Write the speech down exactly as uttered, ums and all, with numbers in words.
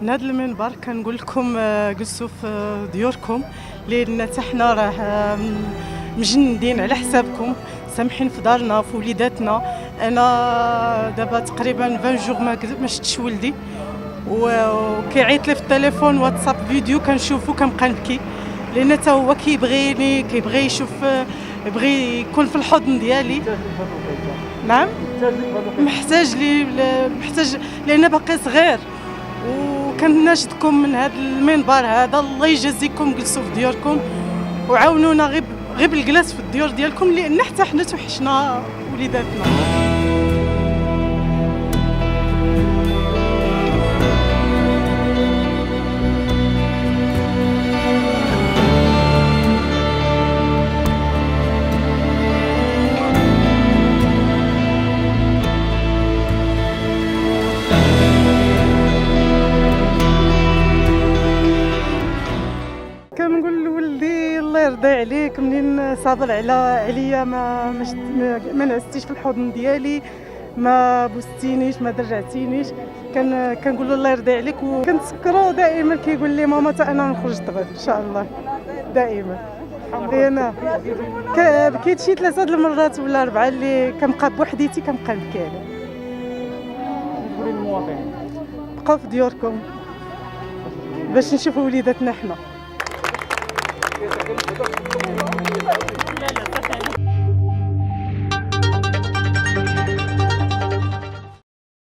من هذا المنبر كنقول لكم جلسوا في ديوركم، لان حتى حنا راه مجندين على حسابكم، سامحين في دارنا في وليداتنا. انا دابا تقريبا عشرين جوغ ما شفتش ولدي، وكيعيط لي في التليفون واتساب فيديو كنشوفو كنبقى نبكي، لان حتى هو كيبغيني، كيبغي يشوف، يبغي يكون في الحضن ديالي. نعم محتاج لي، محتاج لان باقي صغير. وكناشدكم من هذا المنبر هذا، الله يجازيكم، جلسوا في ديوركم وعاونونا غير غير بالجلاس في الديور ديالكم، لان حتى حنا توحشنا وليداتنا. كنقول لولدي الله يرضي عليك، منين صابر على عليا ما ما نعستيش في الحضن ديالي، ما بوستينيش، ما درعتينيش. كان كنقول له الله يرضي عليك، وكنتسكرو دائما كيقول لي ماما حتى انا نخرج غدا ان شاء الله دائما. انا بكيت شي ثلاثه د المرات ولا اربعه اللي كنبقى بوحديتي كنبقى نبكي عليه. نقولي للمواطنين بقاو في ديوركم باش نشوفوا وليداتنا حنا.